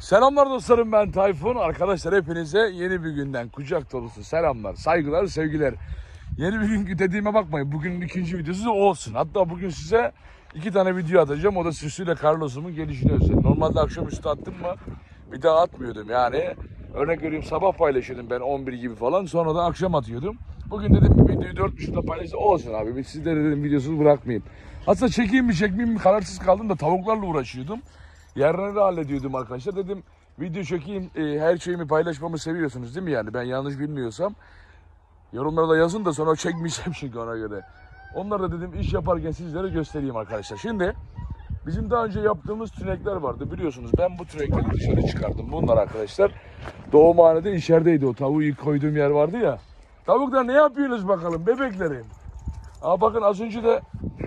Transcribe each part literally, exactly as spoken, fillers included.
Selamlar dostlarım, ben Tayfun. Arkadaşlar hepinize yeni bir günden kucak dolusu selamlar, saygılar, sevgiler. Yeni bir gün dediğime bakmayın. Bugünün ikinci videosu da olsun. Hatta bugün size iki tane video atacağım. O da Süslü ile Carlos'umun gelişine özel. Normalde akşamüstü attım mı bir daha atmıyordum yani. Örnek veriyorum, sabah paylaşıyordum ben on bir gibi falan. Sonra da akşam atıyordum. Bugün dedim videoyu dört buçukta paylaştım. Olsun abi. Bir sizlere dedim videosunu bırakmayayım. Aslında çekeyim mi çekmeyeyim mi kararsız kaldım da tavuklarla uğraşıyordum. Yerleri hallediyordum arkadaşlar. Dedim video çekeyim, e, her şeyimi paylaşmamı seviyorsunuz değil mi yani? Ben yanlış bilmiyorsam yorumlara da yazın da sonra çekmeyeceğim çünkü ona göre. Onları da dedim iş yaparken sizlere göstereyim arkadaşlar. Şimdi bizim daha önce yaptığımız tünekler vardı biliyorsunuz. Ben bu tünekleri dışarı çıkardım. Bunlar arkadaşlar doğumhanede içerideydi, o tavuğu ilk koyduğum yer vardı ya. Tavuklar ne yapıyorsunuz bakalım bebeklerim? Aa bakın az önce de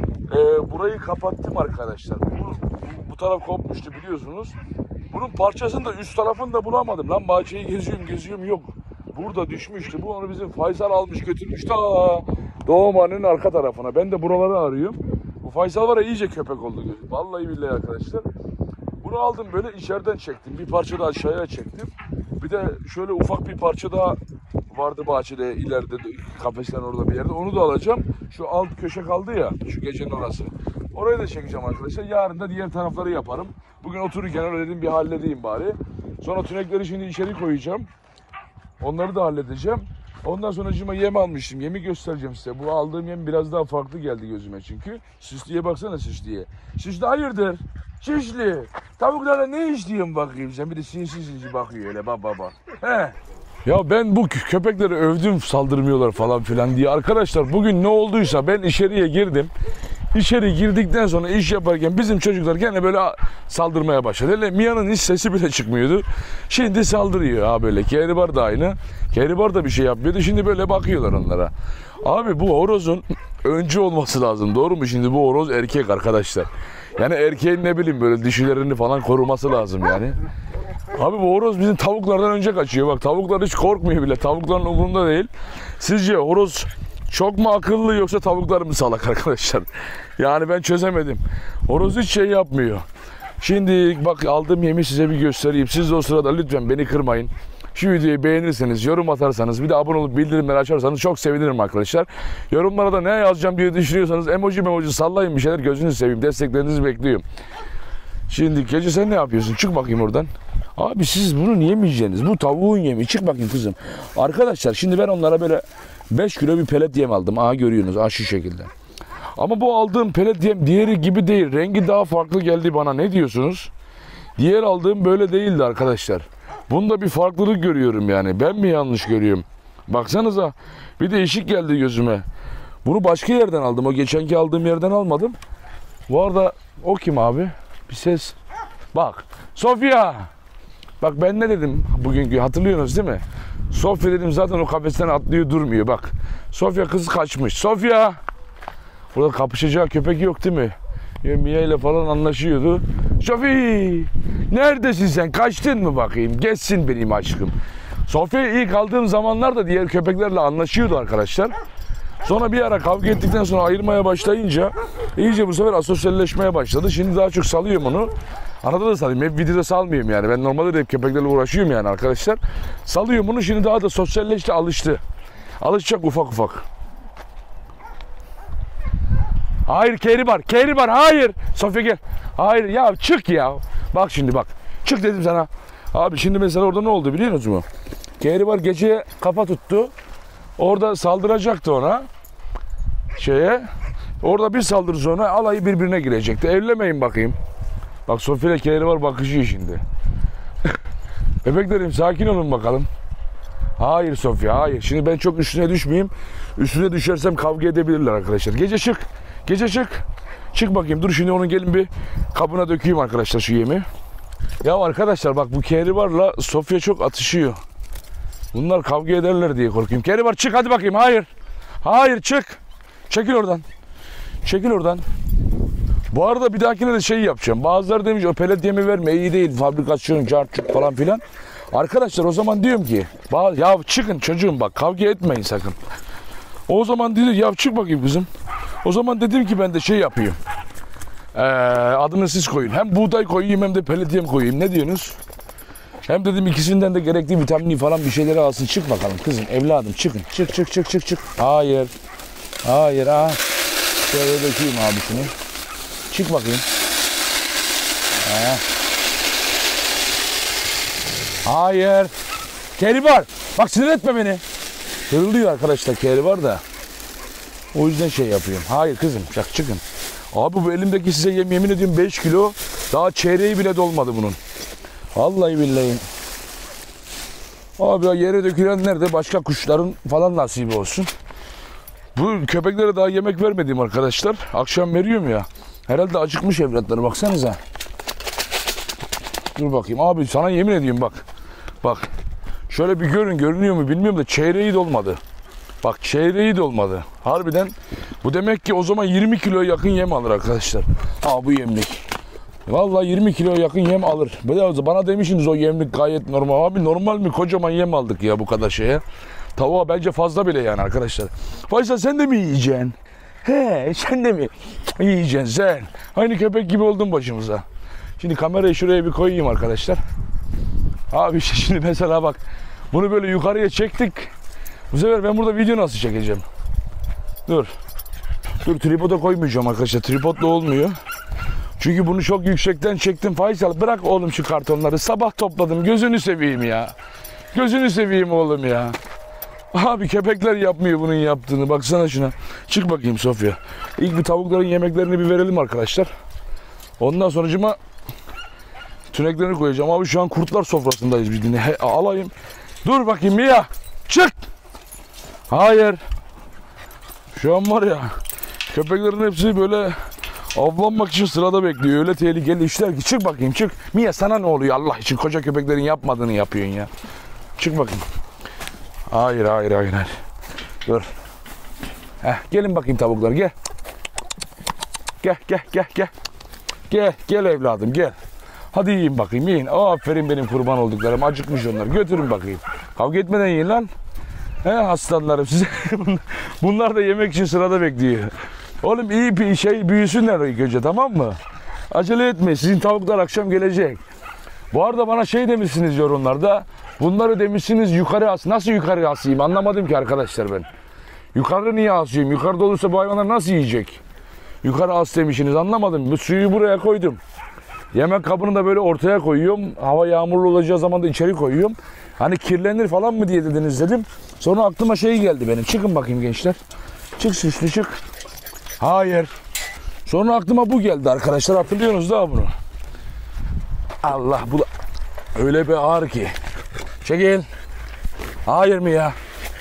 e, burayı kapattım arkadaşlar. Bu, bu, bu taraf kopmuştu biliyorsunuz. Bunun parçasını da üst tarafını da bulamadım. Lan bahçeyi geziyorum geziyorum yok. Burada düşmüştü. Bu onu bizim Faysal almış götürmüş ta doğumhanenin arka tarafına. Ben de buraları arıyorum. Bu Faysal var ya iyice köpek oldu gözüm. Vallahi billahi arkadaşlar. Bunu aldım böyle içeriden çektim. Bir parça da aşağıya çektim. Bir de şöyle ufak bir parça daha vardı bahçede ileride kafesten orada bir yerde. Onu da alacağım. Şu alt köşe kaldı ya, şu gecenin orası. Orayı da çekeceğim arkadaşlar. Yarın da diğer tarafları yaparım. Bugün otururken öyle dedim bir halledeyim bari. Sonra tünekleri şimdi içeri koyacağım. Onları da halledeceğim. Ondan sonra cıma yem almıştım. Yemi göstereceğim size. Bu aldığım yem biraz daha farklı geldi gözüme çünkü. Süslüye baksana Süslüye. Süslü hayırdır? Süslü. Tavuklara ne iş diyeyim bakayım sen. Bir de sinsi sinsi bakıyor öyle baba baba. He. Ya ben bu köpekleri övdüm saldırmıyorlar falan filan diye. Arkadaşlar bugün ne olduysa ben içeriye girdim. İçeri girdikten sonra iş yaparken bizim çocuklar gene böyle saldırmaya başladı. Hele Mia'nın hiç sesi bile çıkmıyordu. Şimdi saldırıyor ha böyle. Kehribar da aynı. Kehribar da bir şey yapmıyordu. Şimdi böyle bakıyorlar onlara. Abi bu horozun öncü olması lazım. Doğru mu? Şimdi bu horoz erkek arkadaşlar. Yani erkeğin ne bileyim böyle dişilerini falan koruması lazım yani. Abi bu horoz bizim tavuklardan önce kaçıyor. Bak tavuklar hiç korkmuyor bile. Tavukların umurunda değil. Sizce horoz çok mu akıllı yoksa tavuklar mı salak arkadaşlar? Yani ben çözemedim. Horoz hiç şey yapmıyor. Şimdi bak aldığım yemi size bir göstereyim. Siz de o sırada lütfen beni kırmayın. Şu videoyu beğenirseniz, yorum atarsanız, bir de abone olup bildirimleri açarsanız çok sevinirim arkadaşlar. Yorumlara da ne yazacağım diye düşünüyorsanız emoji emoji sallayın bir şeyler, gözünüzü seveyim. Desteklerinizi bekliyorum. Şimdi gece sen ne yapıyorsun? Çık bakayım oradan. Abi siz bunu niye mi yiyeceksiniz? Bu tavuğun yemi. Çık bakayım kızım. Arkadaşlar şimdi ben onlara böyle beş kilo bir pelet yem aldım. Aha görüyorsunuz. Aha şu şekilde. Ama bu aldığım pelet yem diğeri gibi değil. Rengi daha farklı geldi bana. Ne diyorsunuz? Diğer aldığım böyle değildi arkadaşlar. Bunda bir farklılık görüyorum yani. Ben mi yanlış görüyorum? Baksanıza. Bir değişik geldi gözüme. Bunu başka yerden aldım. O geçenki aldığım yerden almadım. Bu arada o kim abi? Bir ses. Bak. Sofya. Bak ben ne dedim bugünkü, hatırlıyorsunuz değil mi? Sofya dedim zaten o kafesten atlıyor durmuyor bak. Sofya kızı kaçmış. Sofya. Burada kapışacağı köpek yok değil mi? Mia ile falan anlaşıyordu. Sofi. Neredesin sen? Kaçtın mı bakayım? Geçsin benim aşkım. Sofya ilk aldığım zamanlarda diğer köpeklerle anlaşıyordu arkadaşlar. Sonra bir ara kavga ettikten sonra ayırmaya başlayınca iyice bu sefer asosyalleşmeye başladı. Şimdi daha çok salıyorum onu. Arada da salayım. Hep videoda salmıyorum yani. Ben normalde de hep köpeklerle uğraşıyorum yani arkadaşlar. Salıyorum bunu. Şimdi daha da sosyalleşti, alıştı. Alışacak ufak ufak. Hayır Kehribar. Kehribar hayır. Sofya gel. Hayır ya çık ya. Bak şimdi bak. Çık dedim sana. Abi şimdi mesela orada ne oldu biliyor musunuz mu? Kehribar geceye kafa tuttu. Orada saldıracaktı ona. Şeye. Orada bir saldırı sonra alayı birbirine girecekti. Evlemeyin bakayım. Bak Sofya ile Kehribar bakışıyor şimdi. Bebeklerim sakin olun bakalım. Hayır Sofya hayır. Şimdi ben çok üstüne düşmeyeyim. Üstüne düşersem kavga edebilirler arkadaşlar. Gece çık. Gece çık. Çık bakayım. Dur şimdi onun gelin bir kabına dökeyim arkadaşlar şu yemi. Ya arkadaşlar bak bu Kehribar'la Sofya çok atışıyor. Bunlar kavga ederler diye korkuyorum. Kehribar çık hadi bakayım. Hayır. Hayır çık. Çekil oradan. Çekil oradan. Bu arada bir dahakine de şey yapacağım. Bazıları demiş o pelet yemi verme iyi değil. Fabrikasyon, cartçuk falan filan. Arkadaşlar o zaman diyorum ki ya çıkın çocuğum bak kavga etmeyin sakın. O zaman dedi ya çık bakayım kızım. O zaman dedim ki ben de şey yapayım. Ee, adını siz koyun. Hem buğday koyayım hem de pelet yem koyayım. Ne diyorsunuz? Hem dedim ikisinden de gerekli vitaminli falan bir şeyleri alsın. Çık bakalım kızım, evladım çıkın. Çık çık çık çık çık. Hayır. Hayır ha. Şöyle dökeyim abi şunu. Çık bakayım. Ha. Hayır. Keri var. Bak sinir etme beni. Kırılıyor arkadaşlar, keri var da. O yüzden şey yapıyorum. Hayır kızım, çak çıkın. Abi bu elimdeki size yem, yemin ediyorum beş kilo. Daha çeyreği bile dolmadı bunun. Vallahi billahi. Abi ya yere dökülen nerede? Başka kuşların falan nasibi olsun. Bu köpeklere daha yemek vermedim arkadaşlar. Akşam veriyorum ya. Herhalde acıkmış evlatları, baksanıza. Dur bakayım abi, sana yemin ediyorum bak. Bak. Şöyle bir görün, görünüyor mu bilmiyorum da çeyreği dolmadı. Bak çeyreği dolmadı. Harbiden bu demek ki o zaman yirmi kiloya yakın yem alır arkadaşlar. Ha bu yemlik. Vallahi yirmi kiloya yakın yem alır. Bana demişsiniz o yemlik gayet normal. Abi normal mi? Kocaman yem aldık ya bu kadar şeye. Tavuğa bence fazla bile yani arkadaşlar. Faysal sen de mi yiyeceksin? He sen de mi yiyeceksin sen? Aynı köpek gibi oldun başımıza. Şimdi kamerayı şuraya bir koyayım arkadaşlar. Abi şimdi mesela bak. Bunu böyle yukarıya çektik. Bu sefer ben burada video nasıl çekeceğim? Dur. Dur tripoda koymayacağım arkadaşlar. Tripodla olmuyor. Çünkü bunu çok yüksekten çektim. Faysal bırak oğlum şu kartonları. Sabah topladım. Gözünü seveyim ya. Gözünü seveyim oğlum ya. Abi köpekler yapmıyor bunun yaptığını. Baksana şuna. Çık bakayım Sofya. İlk bir tavukların yemeklerini bir verelim arkadaşlar. Ondan sonucuma tüneklerini koyacağım. Abi şu an kurtlar sofrasındayız biz yine. He, alayım. Dur bakayım Mia. Çık. Hayır. Şu an var ya, köpeklerin hepsi böyle avlanmak için sırada bekliyor. Öyle tehlikeli işler ki. Çık bakayım çık. Mia sana ne oluyor Allah için? Koca köpeklerin yapmadığını yapıyorsun ya. Çık bakayım. Hayır hayır hayır. hayır. Dur. Heh, gelin bakayım tavuklar gel. Gel gel gel gel. Gel gel evladım gel. Hadi yiyin bakayım yiyin. Aferin benim kurban olduklarım. Acıkmış onlar. Götürün bakayım. Kavga etmeden yiyin lan. He aslanlarım size. Bunlar da yemek için sırada bekliyor. Oğlum iyi bir şey büyüsünler ilk önce, tamam mı? Acele etmeyin. Sizin tavuklar akşam gelecek. Bu arada bana şey demişsiniz yorumlarda. Bunları demişsiniz yukarı as. Nasıl yukarı asayım? Anlamadım ki arkadaşlar ben. Yukarı niye asayım? Yukarıda olursa bu hayvanlar nasıl yiyecek? Yukarı as demişsiniz, anlamadım. Bu suyu buraya koydum. Yemek kabını da böyle ortaya koyuyorum. Hava yağmurlu olacağı zaman da içeri koyuyorum. Hani kirlenir falan mı diye dediniz dedim. Sonra aklıma şey geldi benim. Çıkın bakayım gençler. Çık süslü çık. Hayır. Sonra aklıma bu geldi arkadaşlar. Hatırlıyorsunuz da bunu. Allah bu da öyle bir ağır ki. Çekil. Hayır mı ya?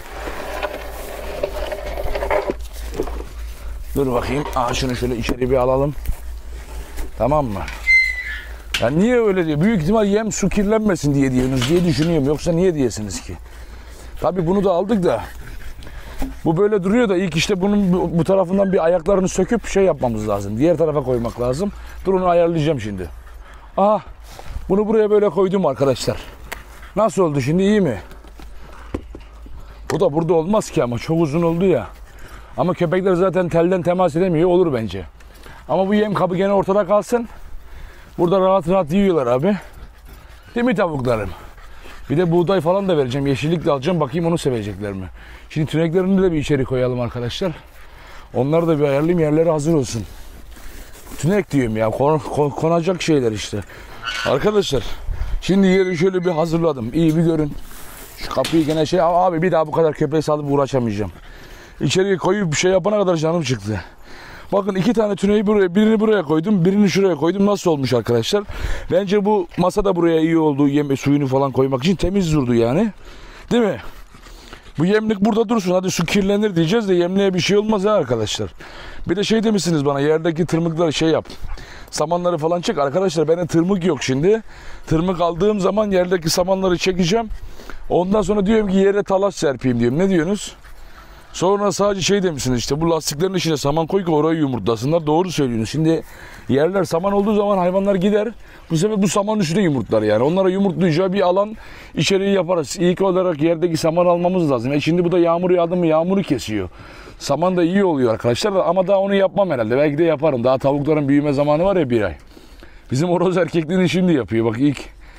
Dur bakayım. Aa, şunu şöyle içeri bir alalım. Tamam mı? Ya niye öyle diyor? Büyük ihtimal yem su kirlenmesin diye diyorsunuz diye düşünüyorum. Yoksa niye diyesiniz ki? Tabii bunu da aldık da. Bu böyle duruyor da ilk işte bunun bu, bu tarafından bir ayaklarını söküp şey yapmamız lazım. Diğer tarafa koymak lazım. Dur onu ayarlayacağım şimdi. Aha. Bunu buraya böyle koydum arkadaşlar. Nasıl oldu şimdi, iyi mi? Bu da burada olmaz ki ama çok uzun oldu ya. Ama köpekler zaten telden temas edemiyor, olur bence. Ama bu yem kabı gene ortada kalsın. Burada rahat rahat yiyorlar abi. Değil mi tavuklarım? Bir de buğday falan da vereceğim. Yeşillik de alacağım. Bakayım onu sevecekler mi? Şimdi tüneklerini de bir içeri koyalım arkadaşlar. Onları da bir ayarlayayım. Yerleri hazır olsun. Tünek diyorum ya. Kon, kon, konacak şeyler işte. Arkadaşlar. Şimdi yeri şöyle bir hazırladım. İyi bir görün. Şu kapıyı gene şey... Abi bir daha bu kadar köpeği salıp uğraşamayacağım. İçeriye koyup bir şey yapana kadar canım çıktı. Bakın iki tane tüneyi buraya, birini buraya koydum, birini şuraya koydum. Nasıl olmuş arkadaşlar? Bence bu masa da buraya iyi oldu. Yeme suyunu falan koymak için temiz durdu yani. Değil mi? Bu yemlik burada dursun. Hadi su kirlenir diyeceğiz de yemliğe bir şey olmaz ya arkadaşlar. Bir de şey demişsiniz bana, yerdeki tırmıkları şey yap. Samanları falan çek. Arkadaşlar benim tırmık yok şimdi. Tırmık aldığım zaman yerdeki samanları çekeceğim. Ondan sonra diyorum ki yere talaş serpeyim diyorum. Ne diyorsunuz? Sonra sadece şey demişsiniz işte, bu lastiklerin içine saman koy ki orayı yumurtlasınlar. Doğru söylüyorsunuz. Şimdi yerler saman olduğu zaman hayvanlar gider. Bu sefer bu saman üstüne yumurtlar yani. Onlara yumurtlayacağı bir alan içeriği yaparız. İlk olarak yerdeki saman almamız lazım. E şimdi bu da yağmur yağdı mı yağmuru kesiyor. Saman da iyi oluyor arkadaşlar ama daha onu yapmam herhalde. Belki de yaparım. Daha tavukların büyüme zamanı var ya, bir ay. Bizim horoz erkekliğini şimdi yapıyor. Bak ilk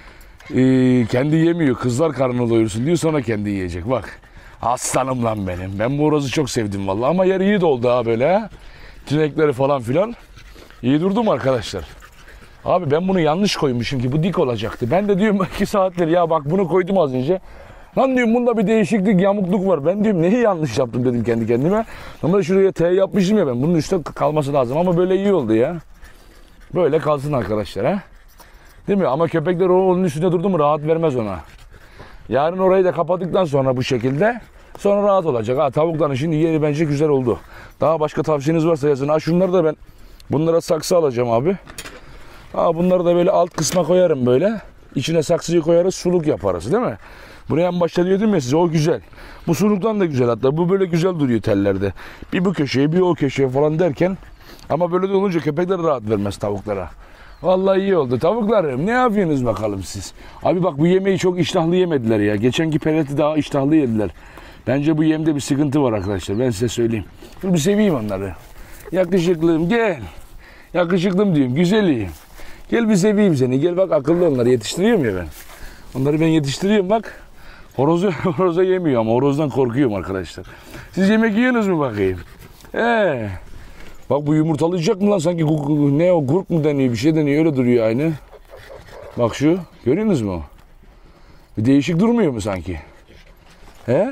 Ee, kendi yemiyor. Kızlar karnını doyursun diyor, sonra kendi yiyecek. Bak. Aslanım lan benim. Ben bu horozu çok sevdim vallahi. Ama yer iyi doldu ha böyle ha. Tünekleri falan filan. İyi durdu mu arkadaşlar? Abi ben bunu yanlış koymuşum ki bu dik olacaktı. Ben de diyorum iki saattir ya bak bunu koydum az önce. Lan diyorum bunda bir değişiklik, yamukluk var. Ben diyorum neyi yanlış yaptım dedim kendi kendime. Ama şuraya T yapmışım ya ben. Bunun üstte kalması lazım ama böyle iyi oldu ya. Böyle kalsın arkadaşlar ha. Değil mi? Ama köpekler onun üstünde durdu mu rahat vermez ona. Yarın orayı da kapattıktan sonra bu şekilde sonra rahat olacak. Ha, tavukların şimdi yeri bence güzel oldu. Daha başka tavsiyeniz varsa yazın. Ha, şunları da ben bunlara saksı alacağım abi. Ha, bunları da böyle alt kısma koyarım böyle. İçine saksıyı koyarız, suluk yaparız değil mi? Buraya en başta diyordum ya size, o güzel. Bu suluktan da güzel hatta. Bu böyle güzel duruyor tellerde. Bir bu köşeye bir o köşeye falan derken. Ama böyle de olunca köpekler rahat vermez tavuklara. Vallahi iyi oldu. Tavuklarım ne yapıyorsunuz bakalım siz? Abi bak bu yemeği çok iştahlı yemediler ya. Geçenki peleti daha iştahlı yediler. Bence bu yemde bir sıkıntı var arkadaşlar. Ben size söyleyeyim. Dur bir seveyim onları. Yakışıklım gel. Yakışıklım diyorum. Güzelim. Gel bir seveyim seni. Gel bak akıllı onları yetiştiriyorum ya ben. Onları ben yetiştiriyorum bak. Horozu, horoza yemiyor ama horozdan korkuyorum arkadaşlar. Siz yemek yiyorsunuz mu bakayım? Ee. Bak bu yumurtalayacak mı lan sanki ne o gurk mu deniyor bir şey deniyor öyle duruyor aynı. Bak şu görüyorsunuz mu? Bir değişik durmuyor mu sanki? He?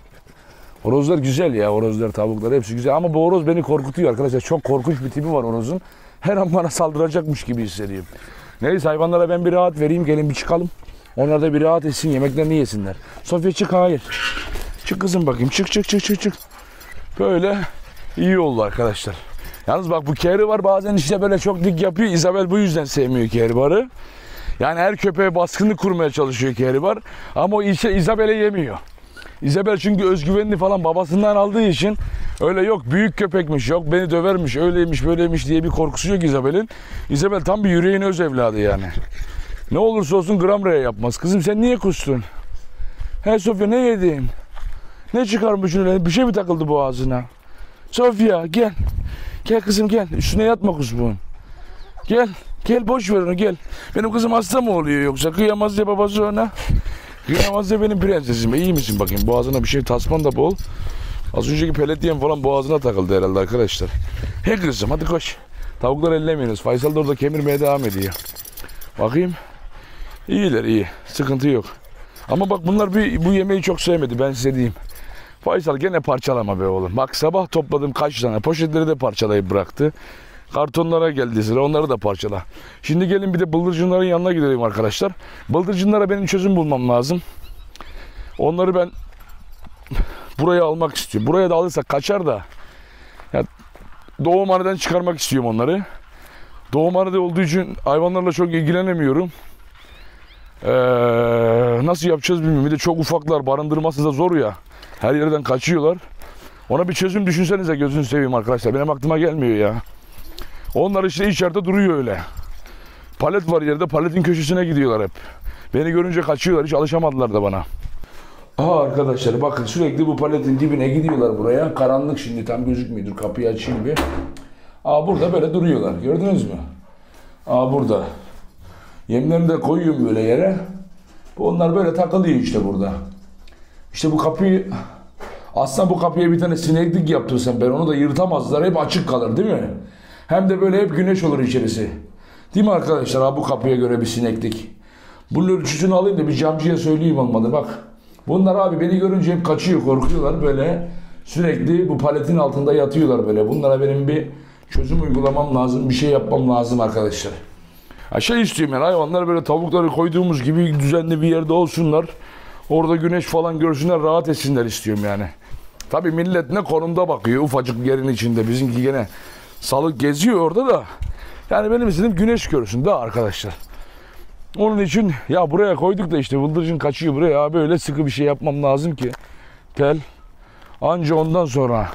Horozlar güzel ya, horozlar tavuklar hepsi güzel ama bu horoz beni korkutuyor arkadaşlar. Çok korkunç bir tipi var horozun. Her an bana saldıracakmış gibi hissediyorum. Neyse hayvanlara ben bir rahat vereyim, gelin bir çıkalım. Onlar da bir rahat etsin, yemeklerini yesinler. Sofya çık, hayır. Çık kızım bakayım, çık çık çık çık çık. Böyle iyi oldu arkadaşlar. Yalnız bak bu kehribar bazen işte böyle çok dik yapıyor. Isabel bu yüzden sevmiyor kehribarı. Yani her köpeğe baskını kurmaya çalışıyor kehribar. Ama o işe Isabel'e yemiyor. Isabel çünkü özgüvenini falan babasından aldığı için öyle yok büyük köpekmiş, yok beni dövermiş, öyleymiş böyleymiş diye bir korkusu yok Isabel'in. Isabel tam bir yüreğin öz evladı yani. Ne olursa olsun gram reye yapmaz. Kızım sen niye kustun? He Sofya ne yedin? Ne çıkarmışsın öyle? Bir şey mi takıldı boğazına? Sofya gel. Gel kızım gel. Üstüne yatma kuzum. Gel. Gel boş ver onu gel. Benim kızım hasta mı oluyor yoksa? Kıyamaz ya babası ona. Kıyamaz ya benim prensesim. İyi misin bakayım? Boğazına bir şey tasman da bol. Az önceki pelet diyen falan boğazına takıldı herhalde arkadaşlar. He kızım hadi koş. Tavuklar ellemiyoruz. Faysal da orada kemirmeye devam ediyor. Bakayım. İyiler iyi. Sıkıntı yok. Ama bak bunlar bir, bu yemeği çok sevmedi ben size diyeyim. Faysal gene parçalama be oğlum. Bak sabah topladım kaç tane. Poşetleri de parçalayıp bıraktı. Kartonlara geldi sıra, onları da parçala. Şimdi gelin bir de bıldırcınların yanına gidelim arkadaşlar. Bıldırcınlara benim çözüm bulmam lazım. Onları ben buraya almak istiyorum. Buraya da alırsak kaçar da. Ya, doğumhaneden çıkarmak istiyorum onları. Doğumhanede olduğu için hayvanlarla çok ilgilenemiyorum. Ee, nasıl yapacağız bilmiyorum. Bir de çok ufaklar, barındırması da zor ya. Her yerden kaçıyorlar. Ona bir çözüm düşünsenize gözünü seveyim arkadaşlar. Benim aklıma gelmiyor ya. Onlar işte içeride duruyor öyle. Palet var yerde, paletin köşesine gidiyorlar hep. Beni görünce kaçıyorlar, hiç alışamadılar da bana. Aha arkadaşlar bakın sürekli bu paletin dibine gidiyorlar buraya. Karanlık şimdi tam gözükmüyor. Kapıyı açayım bir. Aa burada böyle duruyorlar. Gördünüz mü? Aa burada. Yemlerini de koyuyorum böyle yere. Onlar böyle takılıyor işte burada. İşte bu kapıyı... Aslında bu kapıya bir tane sineklik yaptırsam ben onu da yırtamazlar. Hep açık kalır değil mi? Hem de böyle hep güneş olur içerisi. Değil mi arkadaşlar? Ha, bu kapıya göre bir sineklik. Bunun ölçüsünü alayım da bir camcıya söyleyeyim olmadı bak. Bunlar abi beni görünce hep kaçıyor, korkuyorlar böyle. Sürekli bu paletin altında yatıyorlar böyle. Bunlara benim bir çözüm uygulamam lazım. Bir şey yapmam lazım arkadaşlar. Ha şey istiyorum yani hayvanlar böyle tavukları koyduğumuz gibi düzenli bir yerde olsunlar. Orada güneş falan görsünler, rahat etsinler istiyorum yani. Tabii millet ne konumda bakıyor ufacık yerin içinde. Bizimki gene salık geziyor orada da. Yani benim istediğim güneş görsün de arkadaşlar. Onun için ya buraya koyduk da işte bıldırcın kaçıyor buraya. Böyle sıkı bir şey yapmam lazım ki. Tel. Anca ondan sonra.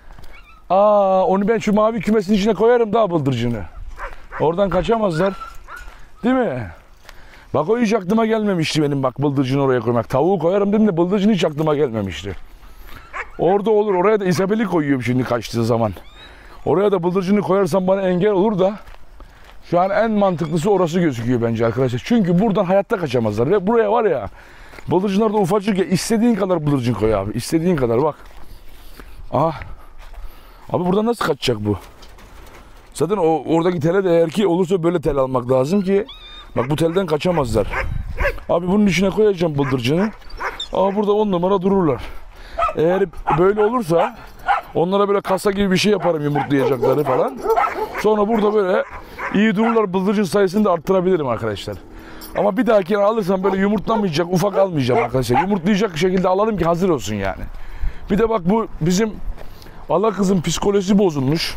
Aa onu ben şu mavi kümesin içine koyarım daha bıldırcını. Oradan kaçamazlar. Değil mi? Bak o hiç aklıma gelmemişti benim bak bıldırcını oraya koymak. Tavuğu koyarım dedim de bıldırcın hiç aklıma gelmemişti. Orada olur. Oraya da Isabel'i koyuyorum şimdi kaçtığı zaman. Oraya da bıldırcını koyarsam bana engel olur da. Şu an en mantıklısı orası gözüküyor bence arkadaşlar. Çünkü buradan hayatta kaçamazlar. Ve buraya var ya, bıldırcınlar da ufacık ya, istediğin kadar bıldırcın koy abi. İstediğin kadar bak. Aha. Abi buradan nasıl kaçacak bu? Zaten o oradaki tele de eğer ki olursa böyle tel almak lazım ki bak bu telden kaçamazlar. Abi bunun içine koyacağım bıldırcını. Aa burada on numara dururlar. Eğer böyle olursa onlara böyle kasa gibi bir şey yaparım, yumurtlayacakları falan. Sonra burada böyle iyi dururlar, bıldırcın sayısını da arttırabilirim arkadaşlar. Ama bir dahakine alırsam böyle yumurtlamayacak, ufak almayacağım arkadaşlar. Yumurtlayacak şekilde alalım ki hazır olsun yani. Bir de bak bu bizim Allah kızın psikolojisi bozulmuş.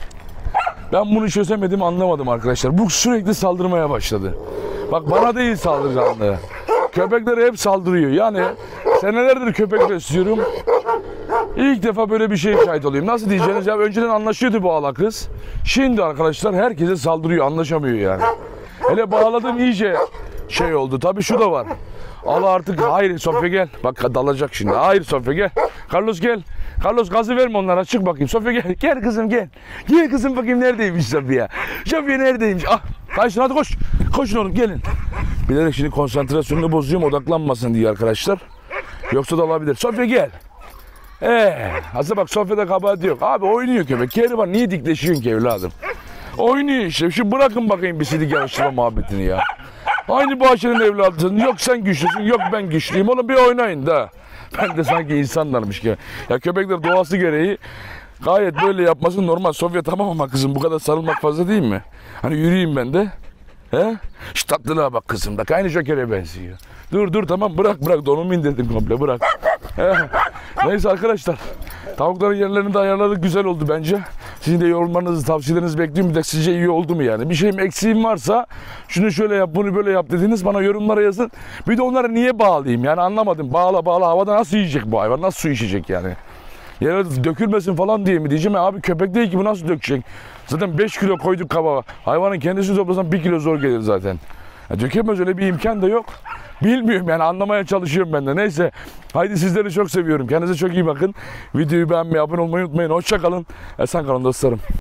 Ben bunu çözemedim, anlamadım arkadaşlar. Bu sürekli saldırmaya başladı. Bak bana değil saldırganlığı. Köpeklere hep saldırıyor. Yani senelerdir köpek besliyorum. İlk defa böyle bir şeye şahit olayım. Nasıl diyeceğiniz ya, önceden anlaşıyordu bu ala kız. Şimdi arkadaşlar herkese saldırıyor, anlaşamıyor yani. Hele bağladım iyice şey oldu. Tabii şu da var. Ala artık hayır Sofya gel. Bak dalacak şimdi. Hayır Sofya gel. Carlos gel. Carlos gazı verme onlara, çık bakayım. Sofya gel. Gel kızım gel. Gel kızım bakayım neredeymiş Sofya. Sofya neredeymiş? Ah kaçın hadi koş. Koşun oğlum gelin. Bilerek şimdi konsantrasyonunu bozuyorum odaklanmasın diye arkadaşlar. Yoksa da olabilir. Sofya gel. Eee aslında bak Sofya'da kabahat yok. Abi oynuyor köpek. Keri var, niye dikleşiyorsun ki evladım? Oynuyor işte. Şimdi bırakın bakayım bir sidik yarıştırma muhabbetini ya. Aynı bahçenin evladısın. Yok sen güçlüsün, yok ben güçlüyüm. Oğlum bir oynayın da. Ben de sanki insanlarmış gibi. Ya köpekler doğası gereği gayet böyle yapması normal. Sofya tamam ama kızım bu kadar sarılmak fazla değil mi? Hani yürüyeyim ben de. He? Şu tatlılığa bak kızım, bak aynı Joker'e benziyor. Dur dur tamam bırak bırak, donumu indirdim komple bırak. He? Neyse arkadaşlar. Tavukların yerlerini de ayarladık, güzel oldu bence. Sizin de yorumlarınızı, tavsiyelerinizi bekliyorum. Bir de sizce iyi oldu mu yani? Bir şeyim eksiğim varsa şunu şöyle yap, bunu böyle yap dediğiniz bana yorumlara yazın. Bir de onları niye bağlayayım yani anlamadım. Bağla bağla, havada nasıl yiyecek bu hayvan? Nasıl su içecek yani? Yere dökülmesin falan diye mi diyeceğim? Abi köpek değil ki, bu nasıl dökecek? Zaten beş kilo koyduk kaba. Hayvanın kendisini toplasan bir kilo zor gelir zaten. Ya dökemez, öyle bir imkan da yok. Bilmiyorum yani, anlamaya çalışıyorum ben de. Neyse. Haydi sizleri çok seviyorum. Kendinize çok iyi bakın. Videoyu beğenmeyi, abone olmayı unutmayın. Hoşça kalın. Esen kalın dostlarım.